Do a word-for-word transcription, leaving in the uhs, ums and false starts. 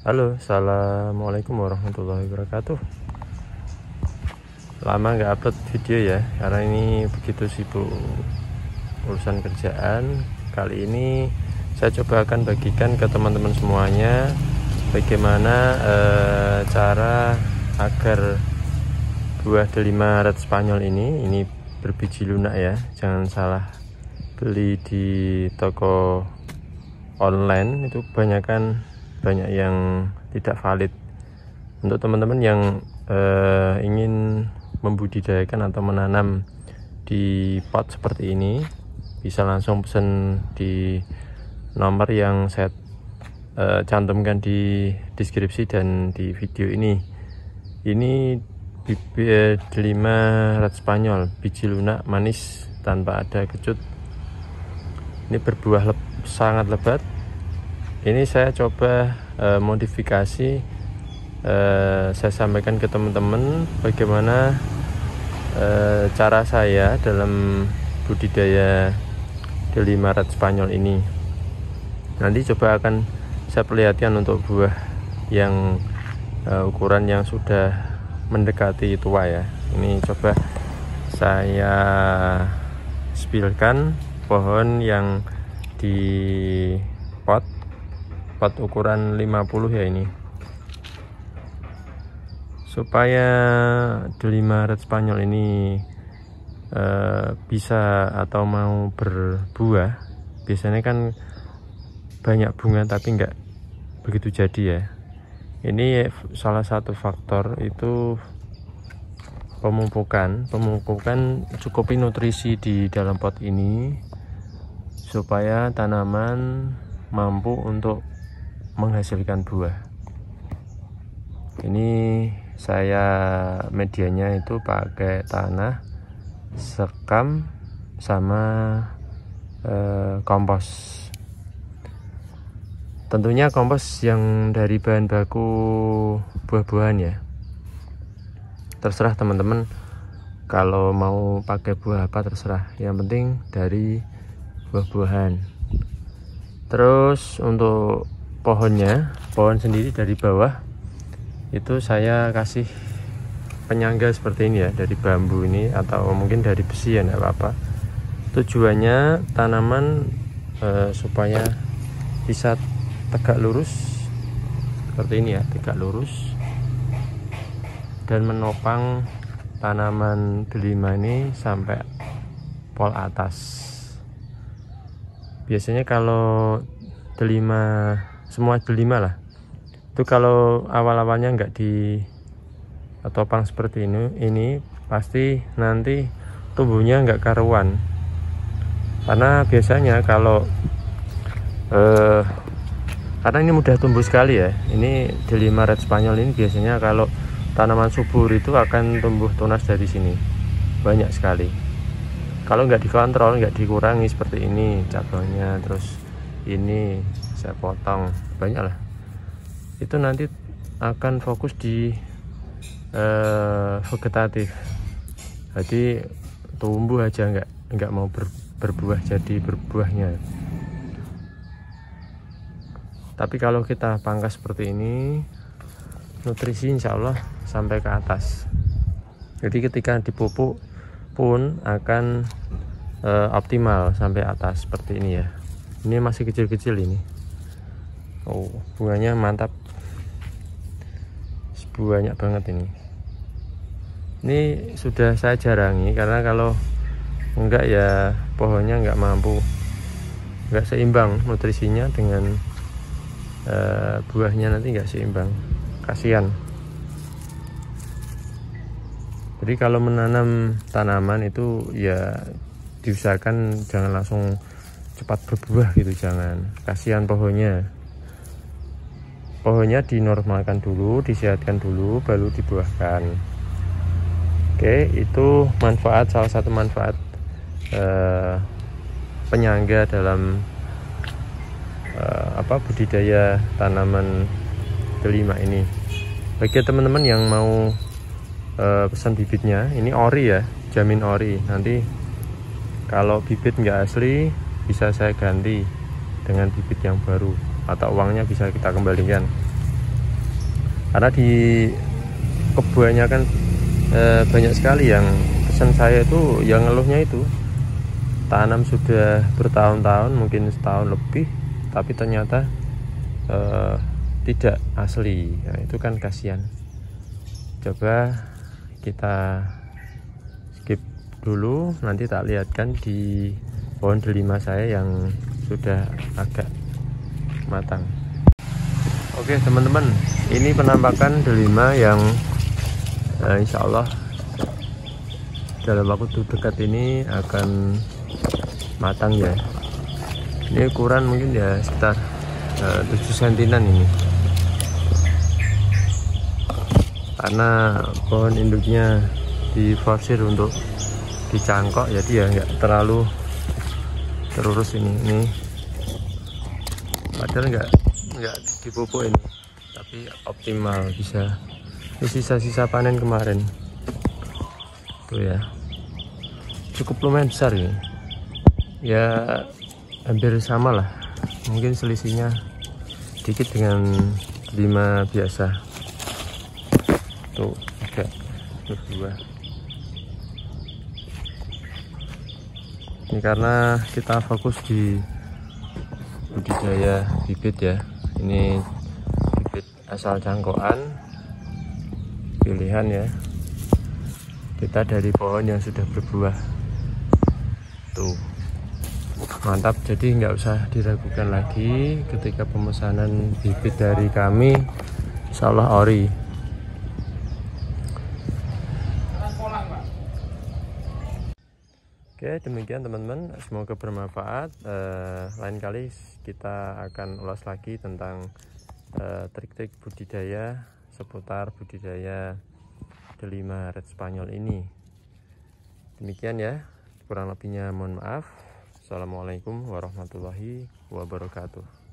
Halo, assalamualaikum warahmatullahi wabarakatuh. Lama nggak upload video ya, karena ini begitu sibuk urusan kerjaan. Kali ini saya coba akan bagikan ke teman-teman semuanya bagaimana eh, cara agar buah delima red spanyol ini, ini berbiji lunak ya, jangan salah beli di toko online, itu kebanyakan banyak yang tidak valid. Untuk teman-teman yang eh, ingin membudidayakan atau menanam di pot seperti ini, bisa langsung pesan di nomor yang saya eh, cantumkan di deskripsi dan di video ini. Ini bibit delima red spanyol, biji lunak manis tanpa ada kecut. Ini berbuah leb, sangat lebat. Ini saya coba eh, modifikasi, eh, saya sampaikan ke teman-teman bagaimana eh, cara saya dalam budidaya delima red spanyol ini. Nanti coba akan saya perlihatkan untuk buah yang eh, ukuran yang sudah mendekati tua ya. Ini coba saya spilkan pohon yang di pot pot ukuran lima puluh ya, ini supaya delima red spanyol ini e, bisa atau mau berbuah. Biasanya kan banyak bunga tapi enggak begitu jadi ya. Ini salah satu faktor itu pemupukan pemupukan cukupi nutrisi di dalam pot ini supaya tanaman mampu untuk menghasilkan buah. Ini saya medianya itu pakai tanah, sekam, sama eh, kompos. Tentunya kompos yang dari bahan baku buah-buahan ya. Terserah teman-teman kalau mau pakai buah apa, terserah. Yang penting dari buah-buahan. Terus untuk pohonnya, pohon sendiri dari bawah itu saya kasih penyangga seperti ini ya, dari bambu ini atau mungkin dari besi ya, enggak apa-apa. Tujuannya tanaman eh, supaya bisa tegak lurus seperti ini ya, tegak lurus dan menopang tanaman delima ini sampai pol atas. Biasanya kalau delima, semua delima lah, itu kalau awal-awalnya nggak di topang seperti ini, ini pasti nanti tumbuhnya nggak karuan. Karena biasanya kalau eh, karena ini mudah tumbuh sekali ya, ini delima red spanyol ini biasanya kalau tanaman subur itu akan tumbuh tunas dari sini banyak sekali. Kalau nggak dikontrol, nggak dikurangi seperti ini cabangnya, terus ini saya potong banyak lah, itu nanti akan fokus di eh, vegetatif, jadi tumbuh aja, nggak nggak mau ber, berbuah jadi berbuahnya. Tapi kalau kita pangkas seperti ini, nutrisi insya Allah sampai ke atas, jadi ketika dipupuk pun akan e, optimal sampai atas seperti ini ya. Ini masih kecil-kecil ini. Oh, bunganya mantap, banyak banget ini. Ini sudah saya jarangi karena kalau enggak ya pohonnya enggak mampu, enggak seimbang nutrisinya dengan e, buahnya, nanti enggak seimbang, kasihan. Jadi kalau menanam tanaman itu ya diusahakan jangan langsung cepat berbuah gitu, jangan, kasihan pohonnya. Pohonnya dinormalkan dulu, disehatkan dulu, baru dibuahkan. Oke, itu manfaat, salah satu manfaat eh, penyangga dalam eh, apa budidaya tanaman delima ini. Bagi teman-teman yang mau Uh, pesan bibitnya, ini ori ya, jamin ori. Nanti kalau bibit nggak asli bisa saya ganti dengan bibit yang baru, atau uangnya bisa kita kembalikan. karena di kebuannya kan eh, banyak sekali yang pesan saya itu, yang ngeluhnya itu tanam sudah bertahun-tahun, mungkin setahun lebih, tapi ternyata eh, tidak asli. Nah, itu kan kasihan. Coba kita skip dulu, nanti tak lihatkan di pohon delima saya yang sudah agak matang. Oke teman-teman, ini penampakan delima yang eh, insya Allah dalam waktu dekat ini akan matang ya. Ini ukuran mungkin ya sekitar eh, tujuh sentimeter ini, karena pohon induknya diforsir untuk dicangkok, jadi ya nggak terlalu terurus ini. Ini padahal nggak nggak dipupuk ini, tapi optimal bisa. Ini sisa-sisa panen kemarin tuh ya, cukup lumayan besar ini ya, hampir sama lah, mungkin selisihnya dikit dengan lima biasa. Tuh agak berdua. Ini karena kita fokus di budidaya bibit ya. Ini bibit asal cangkokan pilihan ya, kita dari pohon yang sudah berbuah. Tuh mantap, jadi nggak usah diragukan lagi ketika pemesanan bibit dari kami, insya Allah ori. Oke, demikian teman-teman, semoga bermanfaat. Eh, lain kali kita akan ulas lagi tentang trik-trik eh, budidaya seputar budidaya delima red spanyol ini. Demikian ya, kurang lebihnya mohon maaf. Assalamualaikum warahmatullahi wabarakatuh.